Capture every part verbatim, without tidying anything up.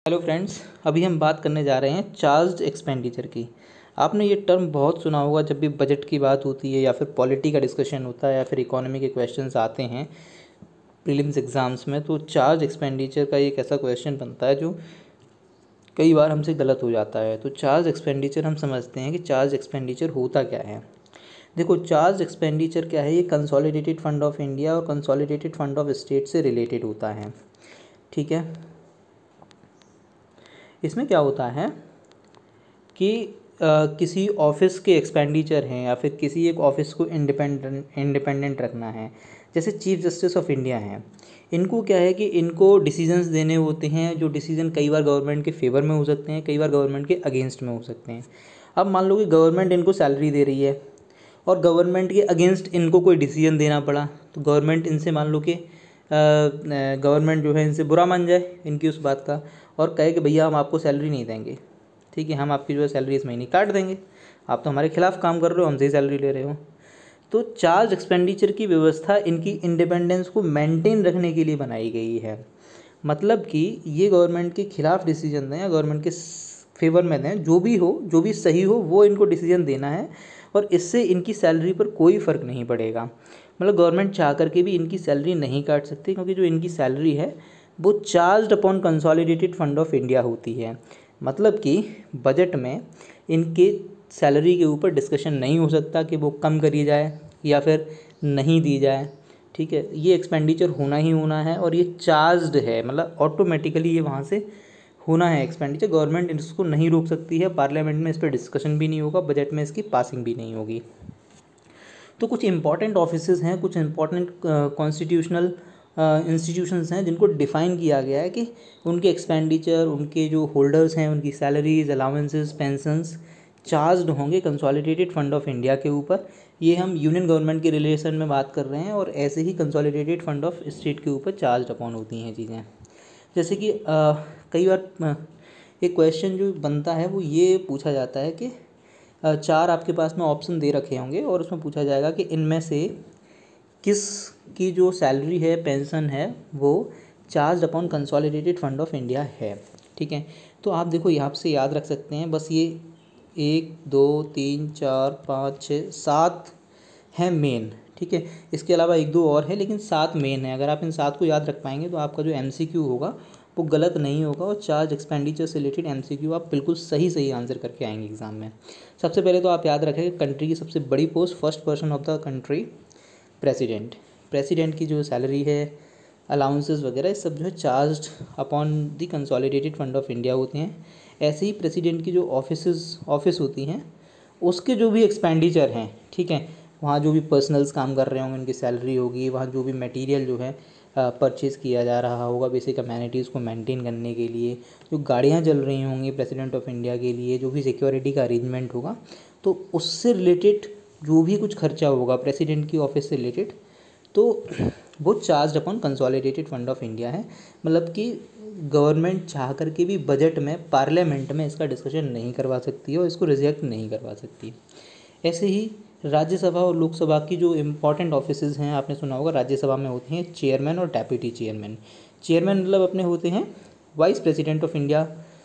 Hello friends, अभी हम बात करने जा रहे हैं चार्ज्ड एक्सपेंडिचर की। आपने ये टर्म बहुत सुना होगा जब भी बजट की बात होती है या फिर पॉलिटी का डिस्कशन होता है या फिर इकोनॉमी के क्वेश्चंस आते हैं प्रीलिम्स एग्ज़ाम्स में। तो चार्ज एक्सपेंडिचर का एक ऐसा क्वेश्चन बनता है जो कई बार हमसे गलत हो जाता है। तो चार्ज एक्सपेंडिचर हम समझते हैं कि चार्ज एक्सपेंडिचर होता क्या है। देखो, चार्ज एक्सपेंडिचर क्या है, ये कंसोलिडेटेड फंड ऑफ इंडिया और कंसोलिडेटेड फंड ऑफ स्टेट से रिलेटेड होता है। ठीक है, इसमें क्या होता है कि आ, किसी ऑफिस के एक्सपेंडिचर हैं या फिर किसी एक ऑफिस को इंडिपेंडेंट इंडिपेंडेंट रखना है। जैसे चीफ जस्टिस ऑफ इंडिया हैं, इनको क्या है कि इनको डिसीजंस देने होते हैं, जो डिसीजन कई बार गवर्नमेंट के फेवर में हो सकते हैं, कई बार गवर्नमेंट के अगेंस्ट में हो सकते हैं। अब मान लो कि गवर्नमेंट इनको सैलरी दे रही है और गवर्नमेंट के अगेंस्ट इनको कोई डिसीजन देना पड़ा, तो गवर्नमेंट इनसे मान लो कि गवर्नमेंट जो है इनसे बुरा मान जाए इनकी उस बात का और कहे कि भैया हम आपको सैलरी नहीं देंगे, ठीक है, हम आपकी जो है सैलरी इस महीने काट देंगे, आप तो हमारे खिलाफ काम कर रहे हो, हमसे ही सैलरी ले रहे हो। तो चार्ज एक्सपेंडिचर की व्यवस्था इनकी इंडिपेंडेंस को मेंटेन रखने के लिए बनाई गई है। मतलब कि ये गवर्नमेंट के खिलाफ डिसीजन दें या गवर्नमेंट के फेवर में दें, जो भी हो, जो भी सही हो वो इनको डिसीजन देना है और इससे इनकी सैलरी पर कोई फ़र्क नहीं पड़ेगा। मतलब गवर्नमेंट चाह करके भी इनकी सैलरी नहीं काट सकती, क्योंकि जो इनकी सैलरी है वो charged upon consolidated fund of India होती है। मतलब कि बजट में इनके सैलरी के ऊपर डिस्कशन नहीं हो सकता कि वो कम करी जाए या फिर नहीं दी जाए। ठीक है, ये एक्सपेंडिचर होना ही होना है और ये चार्ज्ड है, मतलब ऑटोमेटिकली ये वहाँ से होना है एक्सपेंडिचर। गवर्नमेंट इसको नहीं रोक सकती है, पार्लियामेंट में इस पर डिस्कशन भी नहीं होगा, बजट में इसकी पासिंग भी नहीं होगी। तो कुछ इंपॉर्टेंट ऑफिसेज हैं, कुछ इंपॉर्टेंट कॉन्स्टिट्यूशनल इंस्टीट्यूशंस हैं जिनको डिफ़ाइन किया गया है कि उनके एक्सपेंडिचर, उनके जो होल्डर्स हैं, उनकी सैलरीज, अलाउंसेस, पेंशंस चार्ज्ड होंगे कंसोलिडेटेड फंड ऑफ इंडिया के ऊपर। ये हम यूनियन गवर्नमेंट के रिलेशन में बात कर रहे हैं और ऐसे ही कंसोलिडेटेड फंड ऑफ स्टेट के ऊपर चार्ज अपॉन होती हैं चीज़ें। जैसे कि आ, कई बार एक क्वेश्चन जो बनता है वो ये पूछा जाता है कि आ, चार आपके पास में ऑप्शन दे रखे होंगे और उसमें पूछा जाएगा कि इनमें से किस की जो सैलरी है, पेंशन है, वो charge upon consolidated fund of India है। ठीक है, तो आप देखो यहाँ से याद रख सकते हैं, बस ये एक दो तीन चार पाँच छः सात हैं मेन। ठीक है, इसके अलावा एक दो और है लेकिन सात मेन है। अगर आप इन सात को याद रख पाएंगे तो आपका जो एमसीक्यू होगा वो गलत नहीं होगा और चार्ज एक्सपेंडिचर से रिलेटेड एमसीक्यू आप बिल्कुल सही सही आंसर करके आएंगे एग्जाम में। सबसे पहले तो आप याद रखें कि कंट्री की सबसे बड़ी post, first person of the country, president. President की जो सैलरी है, अलाउंसेस वगैरह, सब जो है charged upon the consolidated fund of India होते हैं। ऐसे ही प्रेसिडेंट की जो ऑफिस ऑफिस होती हैं उसके जो भी एक्सपेंडिचर हैं, ठीक है, वहाँ जो भी पर्सनल्स काम कर रहे होंगे उनकी सैलरी होगी, वहाँ जो भी मटेरियल जो है परचेज़ किया जा रहा होगा बेसिक अमेनिटीज़ को मेंटेन करने के लिए, जो गाड़ियाँ चल रही होंगी प्रेसिडेंट ऑफ इंडिया के लिए, जो भी सिक्योरिटी का अरेंजमेंट होगा, तो उससे रिलेटेड जो भी कुछ खर्चा होगा प्रेसिडेंट की ऑफिस से रिलेटेड, तो वो charge upon consolidated fund of India है। मतलब कि गवर्नमेंट चाह करके भी बजट में, पार्लियामेंट में इसका डिस्कशन नहीं करवा सकती है और इसको रिजेक्ट नहीं करवा सकती। ऐसे ही राज्यसभा और लोकसभा की जो इम्पॉर्टेंट ऑफिसेज हैं, आपने सुना होगा राज्यसभा में होते हैं चेयरमैन और डेप्यूटी चेयरमैन। चेयरमैन मतलब अपने होते हैं वाइस प्रेसिडेंट ऑफ इंडिया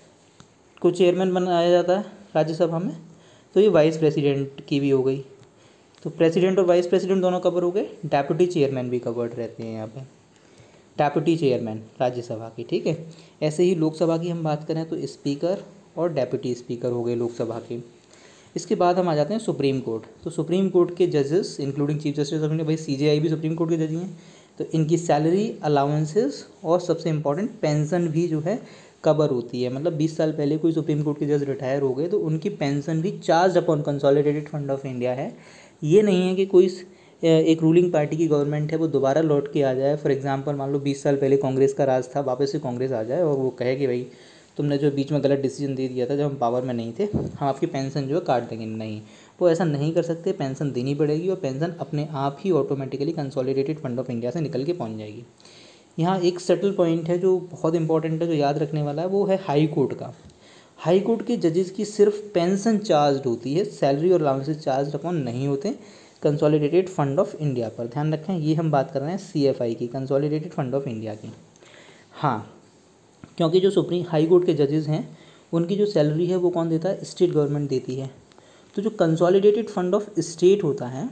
को चेयरमैन बनाया जाता है राज्यसभा में, तो ये वाइस प्रेसिडेंट की भी हो गई। तो प्रेसिडेंट और वाइस प्रेसिडेंट दोनों कवर हो गए, डेप्यूटी चेयरमैन भी कवर्ड रहते हैं यहाँ पे, डेप्यूटी चेयरमैन राज्यसभा की। ठीक है, ऐसे ही लोकसभा की हम बात करें तो स्पीकर और डेप्यूटी स्पीकर हो गए लोकसभा के। इसके बाद हम आ जाते हैं सुप्रीम कोर्ट। तो सुप्रीम कोर्ट के जजेस including chief justice of India, भाई सीजेआई भी सुप्रीम कोर्ट के जज हैं, तो इनकी सैलरी, अलाउंसेस और सबसे इम्पॉर्टेंट पेंशन भी जो है कवर होती है। मतलब बीस साल पहले कोई सुप्रीम कोर्ट के जज रिटायर हो गए तो उनकी पेंशन भी charge upon consolidated fund of India है। ये नहीं है कि कोई एक रूलिंग पार्टी की गवर्नमेंट है वो दोबारा लौट के आ जाए, फॉर एग्जांपल मान लो बीस साल पहले कांग्रेस का राज था, वापस से कांग्रेस आ जाए और वो कहे कि भाई तुमने जो बीच में गलत डिसीजन दे दिया था जब हम पावर में नहीं थे, हम आपकी पेंशन जो है काट देंगे। नहीं, वो ऐसा नहीं कर सकते, पेंशन देनी पड़ेगी और पेंशन अपने आप ही automatically consolidated fund of India से निकल के पहुँच जाएगी। यहाँ एक सटल पॉइंट है जो बहुत इंपॉर्टेंट है, जो याद रखने वाला है, वो है हाई कोर्ट का। हाई कोर्ट के जजेस की सिर्फ पेंशन चार्ज होती है, सैलरी और अलाउंसेस चार्ज अपॉन नहीं होते कंसोलिडेटेड फंड ऑफ इंडिया पर। ध्यान रखें, ये हम बात कर रहे हैं सीएफआई की, कंसोलिडेटेड फंड ऑफ इंडिया की। हाँ, क्योंकि जो सुप्रीम हाई कोर्ट के जजेस हैं उनकी जो सैलरी है वो कौन देता है, स्टेट गवर्नमेंट देती है। तो जो कंसोलिडेटेड फंड ऑफ स्टेट होता है,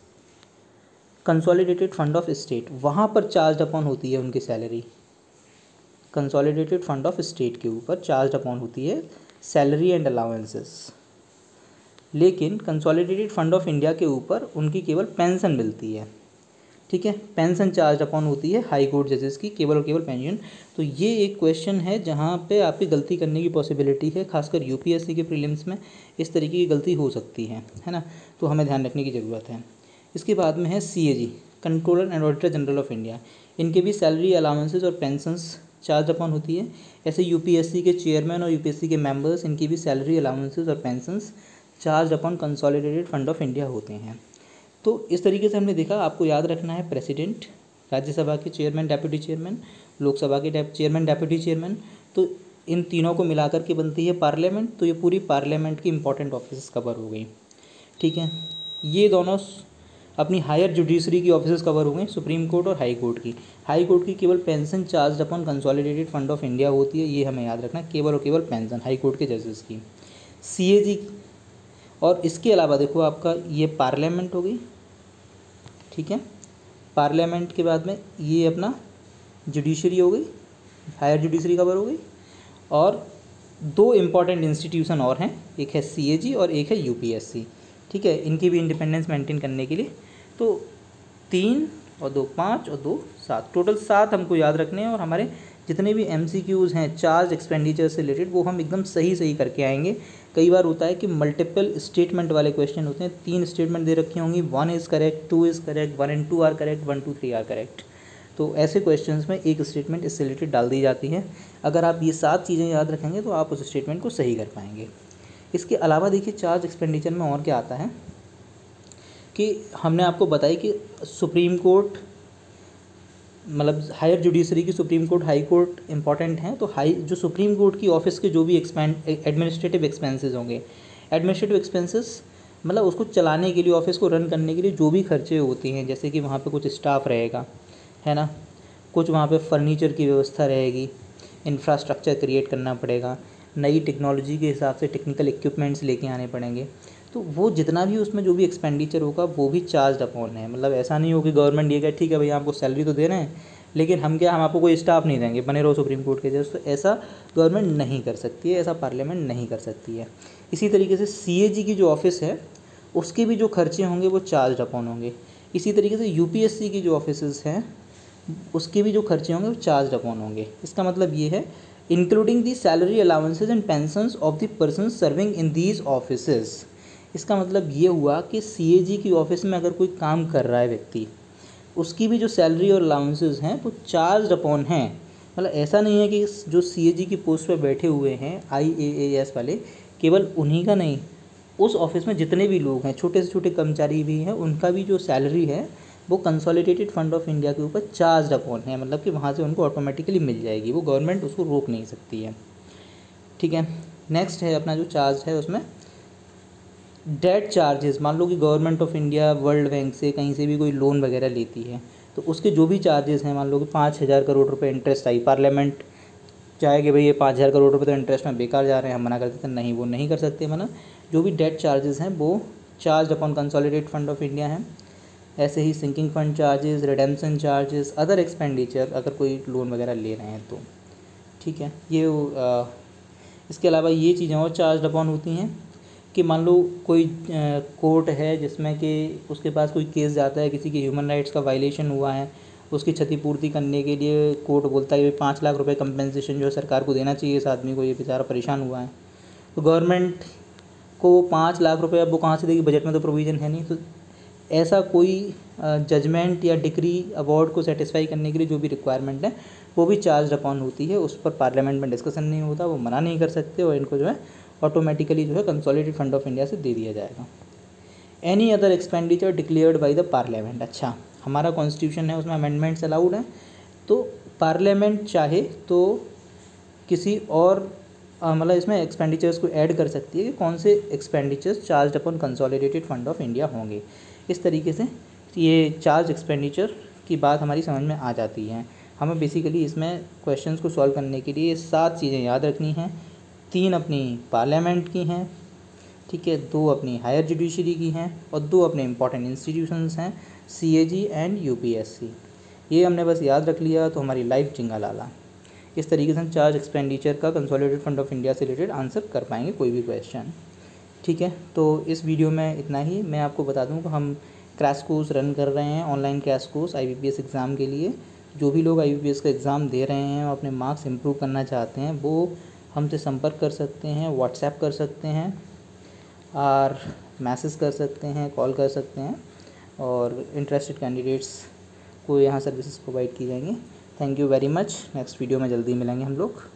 कंसोलिडेटेड फंड ऑफ स्टेट, वहाँ पर चार्ज अपॉन होती है उनकी salary. Consolidated fund of state के ऊपर चार्ज अपॉन होती है सैलरी एंड अलाउंसेस। लेकिन कंसोलिडेटेड फंड ऑफ इंडिया के ऊपर उनकी केवल पेंशन मिलती है, ठीक है। पेंशन चार्ज अपॉन होती है हाई कोर्ट जजेस की, केवल और केवल पेंशन। तो ये एक क्वेश्चन है जहाँ पे आपकी गलती करने की पॉसिबिलिटी है, खासकर यूपीएससी के प्रीलिम्स में इस तरीके की गलती हो सकती है, है ना। तो हमें ध्यान रखने की ज़रूरत है। इसके बाद में है CAG, controller and auditor general of India. इनके भी सैलरी अलाउंसेस और पेंशंस चार्ज अपॉन होती है। ऐसे यूपीएससी के चेयरमैन और यूपीएससी के मेंबर्स, इनकी भी सैलरी अलाउंसेस और pensions charge upon consolidated fund of India होते हैं। तो इस तरीके से हमने देखा, आपको याद रखना है प्रेसिडेंट, राज्यसभा के चेयरमैन डेप्यूटी चेयरमैन, लोकसभा के चेयरमैन डेप्यूटी चेयरमैन, तो इन तीनों को मिलाकर के बनती है पार्लियामेंट। तो ये पूरी पार्लियामेंट की इंपॉर्टेंट ऑफिस कवर हो गई, ठीक है। ये दोनों अपनी हायर जुडिशरी की ऑफिस कवर हो गई, सुप्रीम कोर्ट और हाई कोर्ट की। हाई कोर्ट की केवल pension charge upon consolidated fund of India होती है, ये हमें याद रखना, केवल और केवल पेंशन हाई कोर्ट के जजेस की। सीएजी और इसके अलावा देखो आपका ये पार्लियामेंट हो गई, ठीक है। पार्लियामेंट के बाद में ये अपना जुडिशरी हो गई, हायर जुडिशरी कवर हो गई। और दो इम्पॉर्टेंट इंस्टीट्यूशन और हैं, एक है सीएजी और एक है यूपीएससी, ठीक है। इनकी भी इंडिपेंडेंस मेंटेन करने के लिए तो तीन और दो पाँच और दो सात, टोटल सात हमको याद रखने हैं। और हमारे जितने भी एमसीक्यूज़ हैं चार्ज एक्सपेंडिचर से रिलेटेड वो हम एकदम सही सही करके आएंगे। कई बार होता है कि मल्टीपल स्टेटमेंट वाले क्वेश्चन होते हैं, तीन स्टेटमेंट दे रखी होंगी, one is correct, two is correct, one and two are correct, one two three are correct. तो ऐसे क्वेश्चंस में एक स्टेटमेंट इससे रिलेटेड डाल दी जाती है। अगर आप ये सात चीज़ें याद रखेंगे तो आप उस स्टेटमेंट को सही कर पाएंगे। इसके अलावा देखिए चार्ज एक्सपेंडिचर में और क्या आता है कि हमने आपको बताया कि सुप्रीम कोर्ट मतलब हायर जुडिशरी की Supreme Court, high court important हैं। तो हाई जो सुप्रीम कोर्ट की ऑफिस के जो भी एक्सपेंड एडमिनिस्ट्रेटिव एक्सपेंसेस होंगे, एडमिनिस्ट्रेटिव एक्सपेंसेस मतलब उसको चलाने के लिए, ऑफिस को रन करने के लिए जो भी खर्चे होती हैं, जैसे कि वहाँ पे कुछ स्टाफ रहेगा, है ना, कुछ वहाँ पे फर्नीचर की व्यवस्था रहेगी, इंफ्रास्ट्रक्चर क्रिएट करना पड़ेगा, नई टेक्नोलॉजी के हिसाब से टेक्निकल इक्विपमेंट्स लेके आने पड़ेंगे। तो वो जितना भी उसमें जो भी एक्सपेंडिचर होगा वो भी चार्ज अपॉन है। मतलब ऐसा नहीं हो कि गवर्नमेंट ये कहे ठीक है भाई आपको सैलरी तो दे रहे हैं लेकिन हम क्या हम आपको कोई स्टाफ नहीं देंगे, बने रहो सुप्रीम कोर्ट के जज। तो ऐसा गवर्नमेंट नहीं कर सकती है, ऐसा पार्लियामेंट नहीं कर सकती है। इसी तरीके से सीएजी की जो ऑफिस है उसके भी जो खर्चे होंगे वो चार्ज अपॉन होंगे। इसी तरीके से यूपीएससी की जो ऑफिस हैं उसके भी जो खर्चे होंगे वो चार्ज अपॉन होंगे। इसका मतलब ये है including the salary allowances and pensions of the person serving in these offices. इसका मतलब ये हुआ कि सीएजी की ऑफिस में अगर कोई काम कर रहा है व्यक्ति, उसकी भी जो सैलरी और अलाउंसेज हैं वो चार्ज अपॉन हैं। मतलब ऐसा नहीं है कि जो सीएजी की पोस्ट पर बैठे हुए हैं आईएएएस वाले, केवल उन्हीं का नहीं, उस ऑफिस में जितने भी लोग हैं, छोटे से छोटे कर्मचारी भी हैं, उनका भी जो सैलरी है वो कंसोलिडेटेड फंड ऑफ इंडिया के ऊपर चार्ज अपॉन है। मतलब कि वहाँ से उनको ऑटोमेटिकली मिल जाएगी, वो गवर्नमेंट उसको रोक नहीं सकती है, ठीक है। नेक्स्ट है अपना जो चार्ज है उसमें डेट चार्जेस। मान लो कि government of India World Bank से कहीं से भी कोई लोन वगैरह लेती है तो उसके जो भी चार्जेस हैं, मान लो कि पाँच हज़ार करोड़ रुपए इंटरेस्ट आई, पार्लियामेंट चाहे कि भाई ये पाँच हज़ार करोड़ रुपए तो इंटरेस्ट में बेकार जा रहे हैं, हम मना कर देते हैं, नहीं वो नहीं कर सकते मना। जो भी डेट चार्जेस हैं वो charge upon consolidated fund of India हैं। ऐसे ही sinking fund charges, redemption charges, other expenditure अगर कोई लोन वगैरह ले रहे हैं तो, ठीक है। ये आ, इसके अलावा ये चीज़ें और चार्ज अपॉन होती हैं कि मान लो कोई कोर्ट है जिसमें कि उसके पास कोई केस जाता है, किसी के ह्यूमन राइट्स का वायलेशन हुआ है, उसकी क्षतिपूर्ति करने के लिए कोर्ट बोलता है कि पाँच लाख रुपए कंपेंसेशन जो है सरकार को देना चाहिए इस आदमी को, ये बेचारा परेशान हुआ है। तो गवर्नमेंट को पाँच लाख रुपए अब वो कहाँ से देगी, बजट में तो प्रोविज़न है नहीं। तो ऐसा कोई जजमेंट या डिक्री अवार्ड को सेटिस्फाई करने के लिए जो भी रिक्वायरमेंट है वो भी चार्ज अपॉन होती है। उस पर पार्लियामेंट में डिस्कशन नहीं होता, वो मना नहीं कर सकते और इनको जो है ऑटोमेटिकली जो है कंसोलिडेटेड फंड ऑफ इंडिया से दे दिया जाएगा। Any other expenditure declared by the parliament. अच्छा, हमारा कॉन्स्टिट्यूशन है उसमें अमेंडमेंट्स अलाउड हैं, तो पार्लियामेंट चाहे तो किसी और मतलब इसमें एक्सपेंडिचर्स को ऐड कर सकती है कि कौन से expenditures charge upon consolidated fund of India होंगे। इस तरीके से ये चार्ज एक्सपेंडिचर की बात हमारी समझ में आ जाती है। हमें बेसिकली इसमें क्वेश्चंस को सॉल्व करने के लिए सात चीज़ें याद रखनी हैं। तीन अपनी पार्लियामेंट की हैं, ठीक है, दो अपनी हायर जुडिशरी की हैं और दो अपने इंपॉर्टेंट इंस्टीट्यूशंस हैं, सीएजी एंड यूपीएससी। ये हमने बस याद रख लिया तो हमारी लाइफ जिंगा लाला। इस तरीके से हम चार्ज एक्सपेंडिचर का कंसोलिडेटेड फंड ऑफ इंडिया से रिलेटेड आंसर कर पाएंगे कोई भी क्वेश्चन, ठीक है। तो इस वीडियो में इतना ही। मैं आपको बता दूं कि हम क्रैश कोर्स रन कर रहे हैं, online crash course IBPS exam के लिए। जो भी लोग आईबीपीएस का एग्ज़ाम दे रहे हैं और अपने मार्क्स इंप्रूव करना चाहते हैं वो हमसे संपर्क कर सकते हैं, व्हाट्सएप कर सकते हैं और मैसेज कर सकते हैं, कॉल कर सकते हैं, और इंटरेस्टेड कैंडिडेट्स को यहाँ सर्विसेज प्रोवाइड की जाएंगी। Thank you very much. Next video में जल्दी मिलेंगे हम लोग।